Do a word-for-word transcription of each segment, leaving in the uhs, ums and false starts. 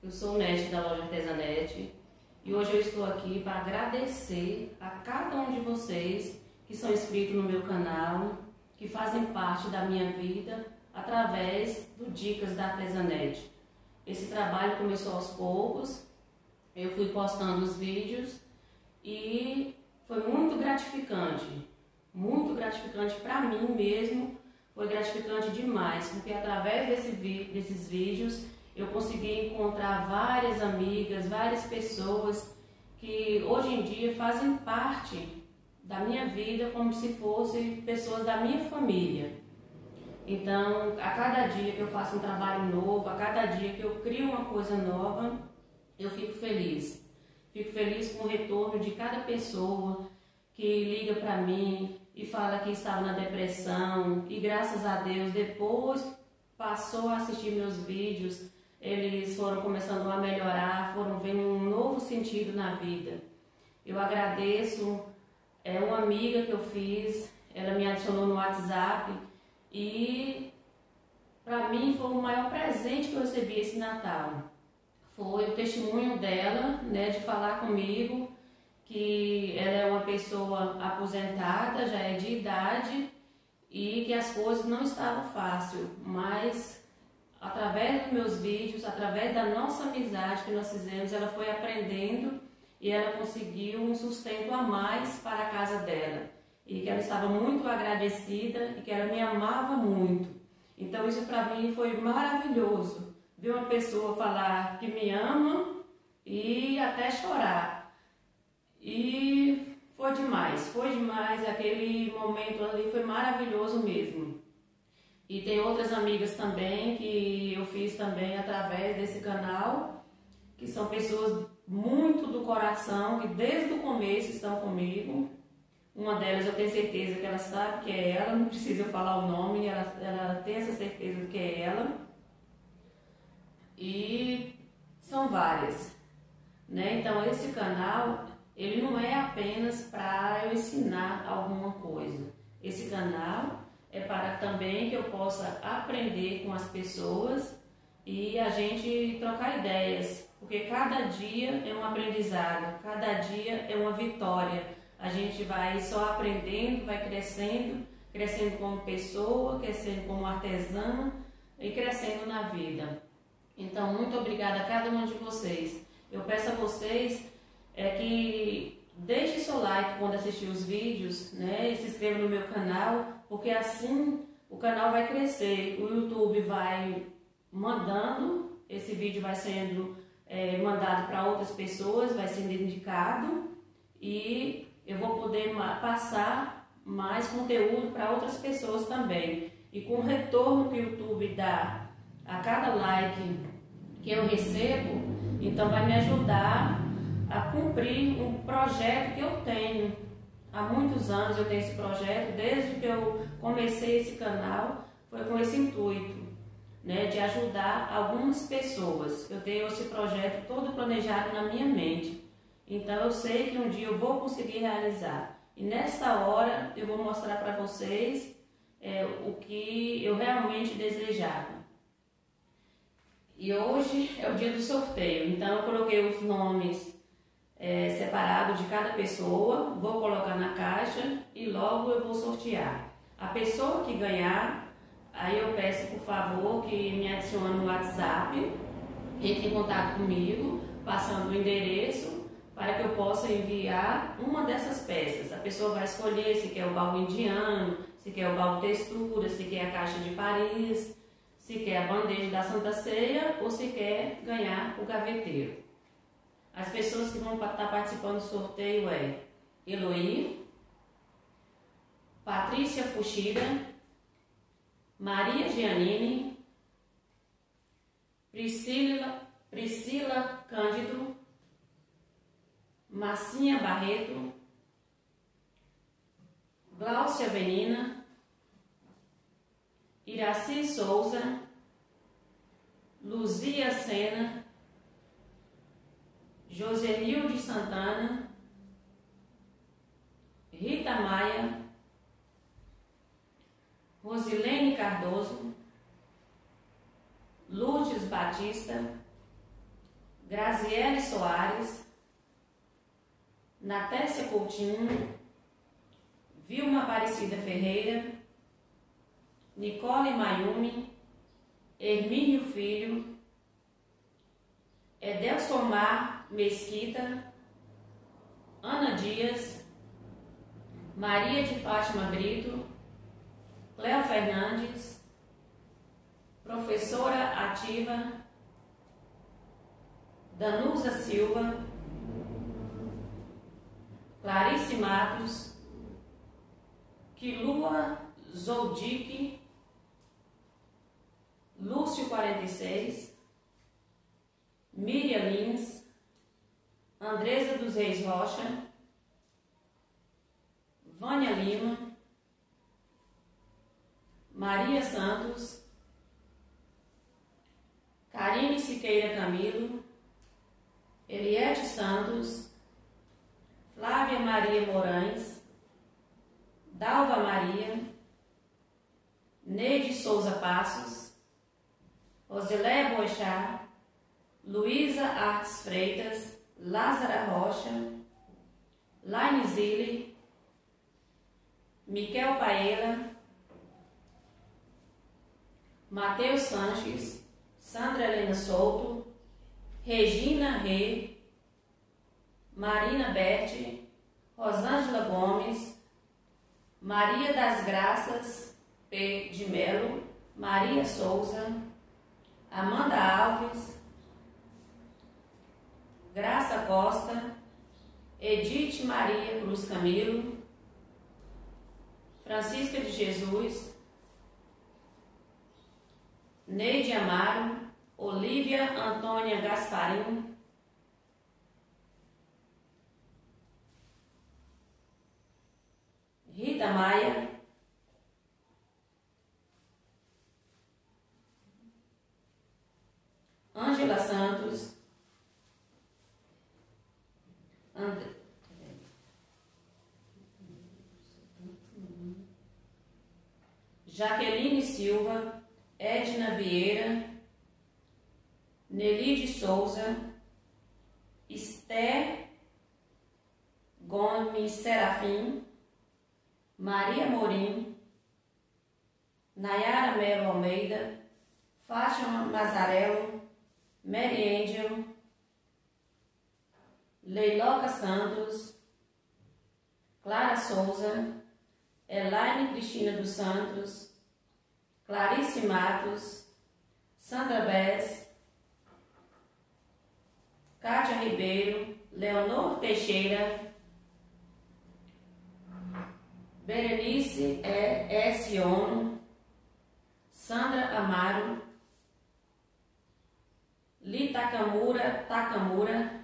eu sou mestre da loja Artesanaete e hoje eu estou aqui para agradecer a cada um de vocês que são inscritos no meu canal, que fazem parte da minha vida através do Dicas da Artesanaete. Esse trabalho começou aos poucos, eu fui postando os vídeos e foi muito gratificante, muito gratificante para mim mesmo, foi gratificante demais, porque através desse, desses vídeos eu consegui encontrar várias amigas, várias pessoas que hoje em dia fazem parte da minha vida como se fossem pessoas da minha família. Então, a cada dia que eu faço um trabalho novo, a cada dia que eu crio uma coisa nova, eu fico feliz. Fico feliz com o retorno de cada pessoa que liga para mim e fala que estava na depressão e graças a Deus depois passou a assistir meus vídeos, eles foram começando a melhorar, foram vendo um novo sentido na vida. Eu agradeço, é uma amiga que eu fiz, ela me adicionou no WhatsApp e para mim foi o maior presente que eu recebi esse Natal. Foi o testemunho dela, né, de falar comigo que ela é uma pessoa aposentada, já é de idade e que as coisas não estavam fáceis, mas através dos meus vídeos, através da nossa amizade que nós fizemos, ela foi aprendendo e ela conseguiu um sustento a mais para a casa dela. E que ela estava muito agradecida e que ela me amava muito. Então isso para mim foi maravilhoso. Ver uma pessoa falar que me ama e até chorar. E foi demais, foi demais. Aquele momento ali foi maravilhoso mesmo. E tem outras amigas também que eu fiz também através desse canal, que são pessoas muito do coração, que desde o começo estão comigo. Uma delas eu tenho certeza que ela sabe que é ela, não precisa eu falar o nome, ela, ela tem essa certeza de que é ela. E são várias, né? Então esse canal, ele não é apenas para eu ensinar alguma coisa. Esse canal é para também que eu possa aprender com as pessoas e a gente trocar ideias, porque cada dia é um aprendizado, cada dia é uma vitória. A gente vai só aprendendo, vai crescendo, crescendo como pessoa, crescendo como artesã e crescendo na vida. Então, muito obrigada a cada um de vocês. Eu peço a vocês é, que deixe seu like quando assistir os vídeos, né? E se inscreva no meu canal, porque assim o canal vai crescer, o YouTube vai mandando, esse vídeo vai sendo é, mandado para outras pessoas, vai sendo indicado e eu vou poder passar mais conteúdo para outras pessoas também. E com o retorno que o YouTube dá a cada like que eu recebo, então vai me ajudar a cumprir um projeto que eu tenho. Há muitos anos eu tenho esse projeto, desde que eu comecei esse canal, foi com esse intuito, né, de ajudar algumas pessoas. Eu tenho esse projeto todo planejado na minha mente. Então eu sei que um dia eu vou conseguir realizar. E nesta hora eu vou mostrar para vocês é, o que eu realmente desejava. E hoje é o dia do sorteio. Então eu coloquei os nomes é, separados de cada pessoa. Vou colocar na caixa e logo eu vou sortear. A pessoa que ganhar, aí eu peço por favor que me adicione no WhatsApp, entre em contato comigo, passando o endereço, para que eu possa enviar uma dessas peças. A pessoa vai escolher se quer o baú indiano, se quer o baú textura, se quer a caixa de Paris, se quer a bandeja da Santa Ceia ou se quer ganhar o gaveteiro. As pessoas que vão estar participando do sorteio é Eloí, Patrícia Fuxira, Maria Giannini, Priscila, Priscila Cândido, Massinha Barreto, Gláucia Benina, Iraci Souza, Luzia Sena, Josenilde Santana, Rita Maia, Rosilene Cardoso, Lourdes Batista, Graziele Soares, Natécia Coutinho, Vilma Aparecida Ferreira, Nicole Mayumi, Hermínio Filho, Edelsomar Mesquita, Ana Dias, Maria de Fátima Brito, Cléo Fernandes, Professora Ativa, Danusa Silva, Clarice Matos, Quilua Zoldic, Lúcio quarenta e seis, Miriam Lins, Andresa dos Reis Rocha, Vânia Lima, Maria Santos, Karine Siqueira Camilo, Eliette Santos, Flávia Maria Moraes, Dalva Maria, Neide Souza Passos, Rosileia Boixá, Luísa Artes Freitas, Lázara Rocha, Laine Zilli, Miquel Paella, Matheus Sanches, Sandra Helena Souto, Regina Rê, Marina Berti, Rosângela Gomes, Maria das Graças P. de Melo, Maria Souza, Amanda Alves, Graça Costa, Edith Maria Cruz Camilo, Francisca de Jesus, Neide Amaro, Olívia Antônia Gasparim, Rita Maia, Ângela Santos, And... Jaqueline Silva, Edna Vieira, Nelide Souza, Esther Gomes Serafim, Maria Morim, Nayara Melo Almeida, Fátima Mazarello, Mary Angel, Leiloca Santos, Clara Souza, Elaine Cristina dos Santos, Clarice Matos, Sandra Bess, Cátia Ribeiro, Leonor Teixeira, Berenice S. Ono, Sandra Amaro, Li Takamura Takamura,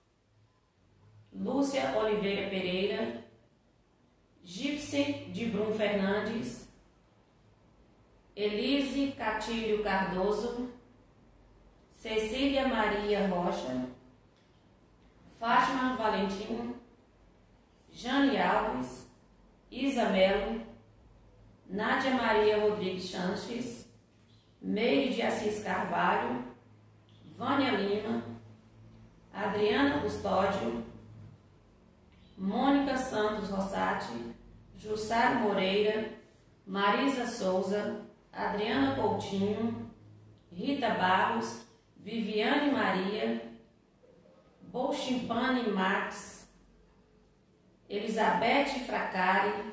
Lúcia Oliveira Pereira, Gipsy de Brum Fernandes, Elise Catilho Cardoso, Cecília Maria Rocha, Fátima Valentim, Jane Alves, Isa Melo, Nádia Maria Rodrigues Sanches, Meire de Assis Carvalho, Vânia Lima, Adriana Custódio, Mônica Santos Rossati, Jussara Moreira, Marisa Souza, Adriana Coutinho, Rita Barros, Viviane Maria, Bolchimpane Max, Elizabeth Fracari,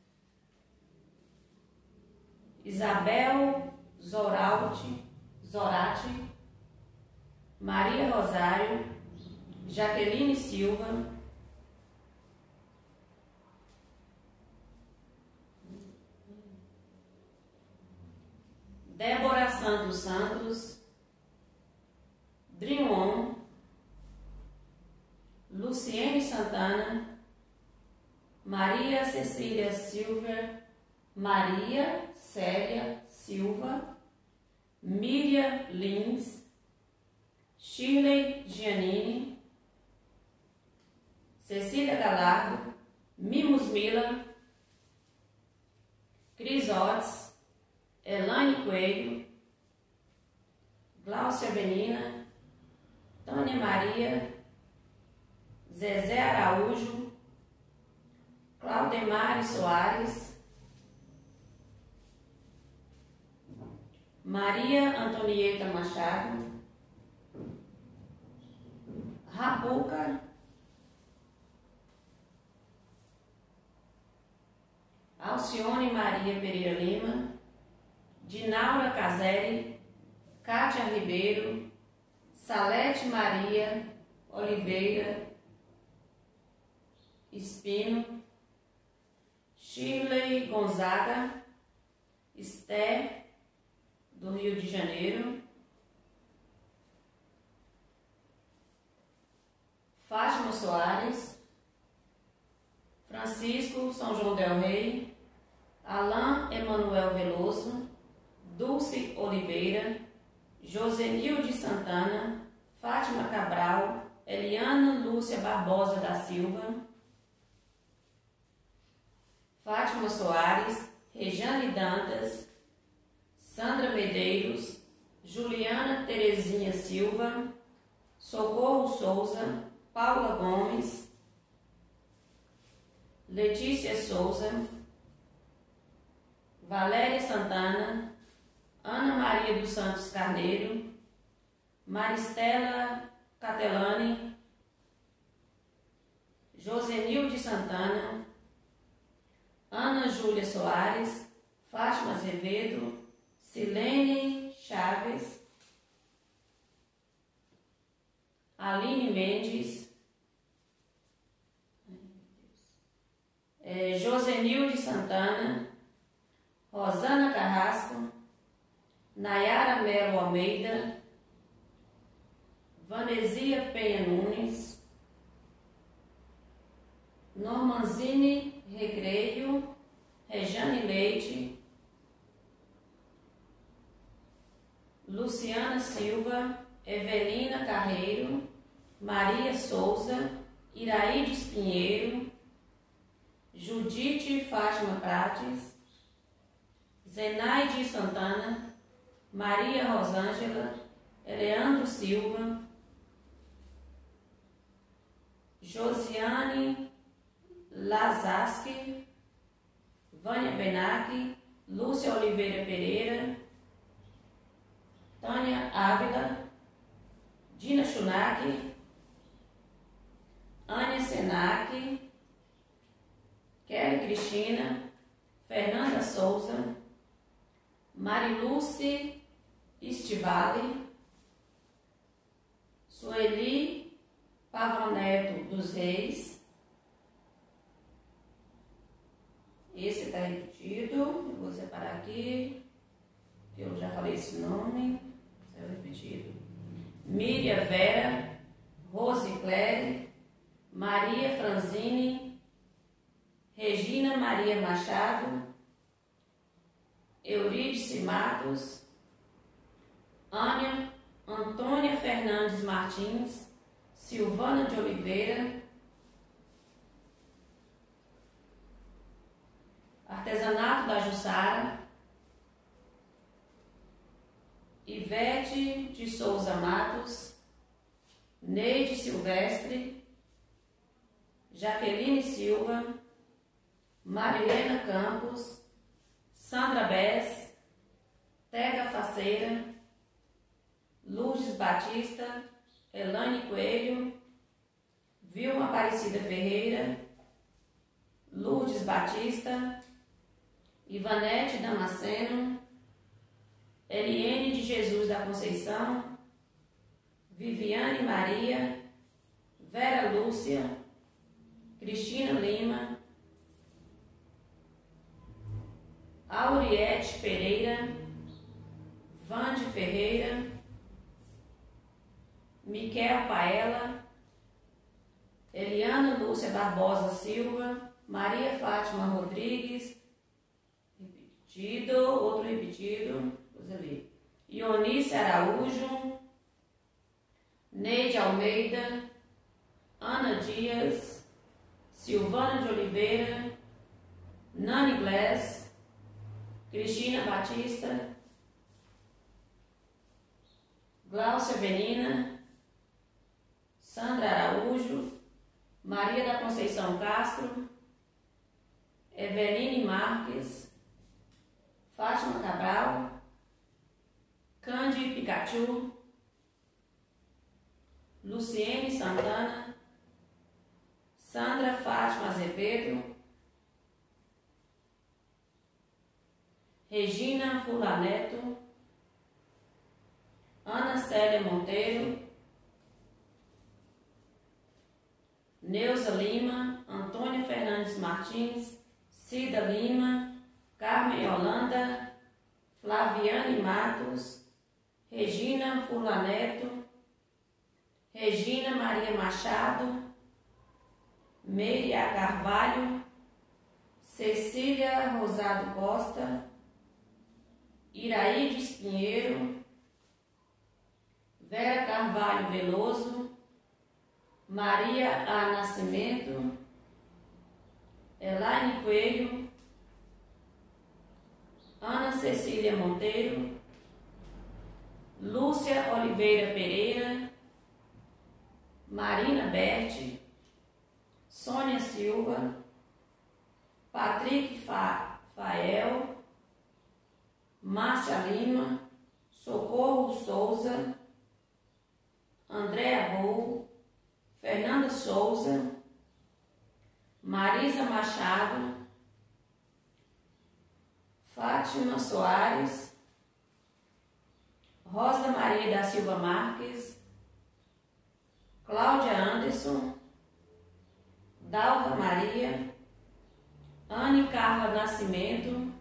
Isabel Zoralti, Zorati, Maria Rosário, Jaqueline Silva, Débora Santos Santos, Dream Luciene Santana, Maria Cecília Silva, Maria Célia Silva, Miriam Lins, Shirley Giannini, Cecília Galardo, Mimos Mila, Cris Otis, Elaine Coelho, Gláucia Benina, Tânia Maria, Zezé Araújo, Claudemare Soares, Maria Antonieta Machado, Rabuca, Alcione Maria Pereira Lima, Dinaura Caseri, Cátia Ribeiro, Salete Maria Oliveira Espino, Shirley Gonzaga, Esté, do Rio de Janeiro, Fátima Soares, Francisco São João del Rei, Alain Emanuel Veloso, Dulce Oliveira, Josenilde Santana, Fátima Cabral, Eliana Lúcia Barbosa da Silva, Fátima Soares, Rejane Dantas, Sandra Medeiros, Juliana Terezinha Silva, Socorro Souza, Paula Gomes, Letícia Souza, Valéria Santana, Ana Maria dos Santos Carneiro, Maristela Catelani, Josenilde Santana, Ana Júlia Soares, Fátima Azevedo, Silene Chaves, Aline Mendes, é, Josenilde Santana, Rosana Carrasco, Nayara Melo Almeida, Vanesia Penha Nunes, Normanzine Recreio, Rejane Leite, Luciana Silva, Evelina Carreiro, Maria Souza, Iraídes Pinheiro, Judite Fátima Prates, Zenaide Santana, Maria Rosângela, Eleandro Silva, Josiane Lazaski, Vânia Benac, Lúcia Oliveira Pereira, Tânia Ávila, Dina Chunac, Ania Senac, Kelly Cristina, Fernanda Souza, Mariluce Estivale, Sueli Pavoneto dos Reis. Esse está repetido, eu vou separar aqui, que eu já falei esse nome, é repetido. Miriam Vera, Rose Claire, Maria Franzine, Regina Maria Machado, Eurídice Matos, Ânia Antônia Fernandes Martins, Silvana de Oliveira, Artesanato da Jussara, Ivete de Souza Matos, Neide Silvestre, Jaqueline Silva, Marilena Campos, Sandra Bess, Tega Faceira, Lourdes Batista, Elane Coelho, Vilma Aparecida Ferreira, Lourdes Batista, Ivanete Damasceno, Eliene de Jesus da Conceição, Viviane Maria, Vera Lúcia, Cristina Lima, Auriete Pereira, Vande Ferreira, Miquel Paella, Eliana Lúcia Barbosa Silva, Maria Fátima Rodrigues, repetido, outro repetido, coisa ali. Ionice Araújo, Neide Almeida, Ana Dias, Silvana de Oliveira, Nani Glass, Cristina Batista, Gláucia Benina, Sandra Araújo, Maria da Conceição Castro, Eveline Marques, Fátima Cabral, Candy Pikachu, Luciene Santana, Sandra Fátima Azevedo, Regina Fulaneto, Ana Célia Monteiro, Neuza Lima, Antônia Fernandes Martins, Cida Lima, Carmen Holanda, Flaviane Matos, Regina Fulaneto, Regina Maria Machado, Meire A. Carvalho, Cecília Rosado Costa, Iraídes Pinheiro, Vera Carvalho Veloso, Maria A. Nascimento, Elaine Coelho, Ana Cecília Monteiro, Lúcia Oliveira Pereira, Marina Berti, Sônia Silva, Patrick Fa Fael, Márcia Lima, Socorro Souza, Andréa Bou, Fernanda Souza, Marisa Machado, Fátima Soares, Rosa Maria da Silva Marques, Cláudia Anderson, Dalva Maria, Anne Carla Nascimento,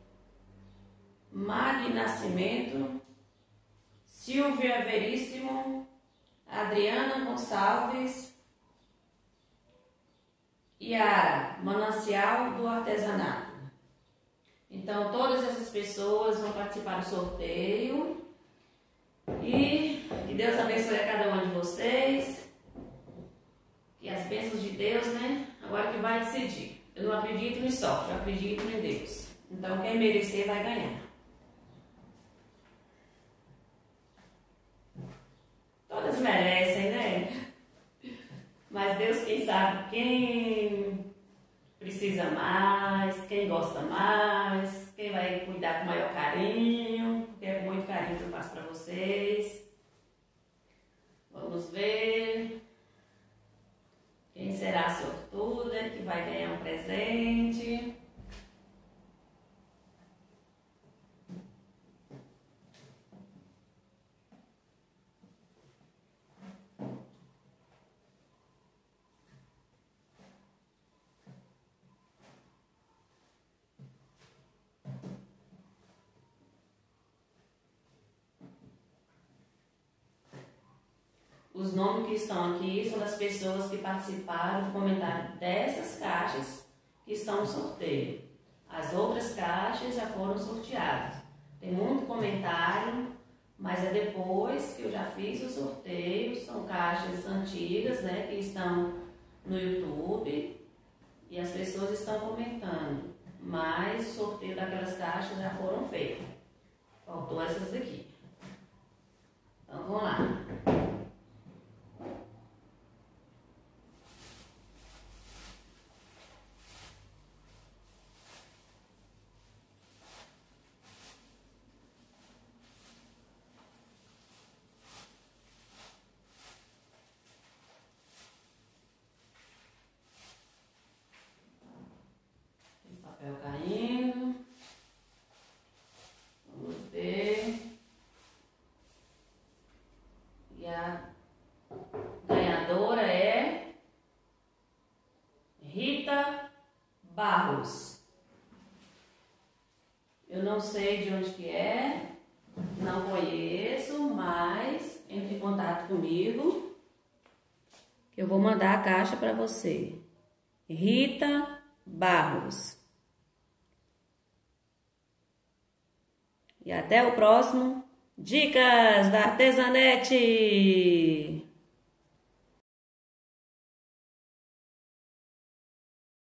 Mag Nascimento, Silvia Veríssimo, Adriana Gonçalves, Yara, Manancial do Artesanato. Então, todas essas pessoas vão participar do sorteio e que Deus abençoe a cada uma de vocês. E as bênçãos de Deus, né? Agora que vai decidir. Eu não acredito em sorte, eu acredito em Deus. Então, quem merecer vai ganhar. Todas merecem, né? Mas Deus, quem sabe quem precisa mais, quem gosta mais, quem vai cuidar com maior carinho, porque é com muito carinho que eu faço para vocês. Vamos ver quem será a sortuda que vai ganhar um presente. Os nomes que estão aqui são das pessoas que participaram do comentário dessas caixas que estão no sorteio. As outras caixas já foram sorteadas. Tem muito comentário, mas é depois que eu já fiz o sorteio. São caixas antigas, né, que estão no YouTube e as pessoas estão comentando. Mas o sorteio daquelas caixas já foram feitos. Faltou essas daqui. Então vamos lá. Papel caindo. Vamos ver. E a ganhadora é Rita Barros. Eu não sei de onde que é, não conheço, mas entre em contato comigo que eu vou mandar a caixa para você. Rita Barros. E até o próximo Dicas da Artesanete!